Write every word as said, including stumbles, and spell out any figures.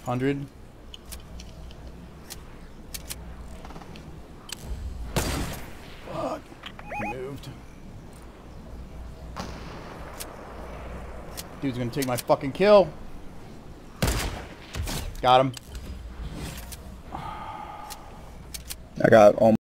Hundred. Fuck. Moved. Dude's gonna take my fucking kill. Got him. I got almost.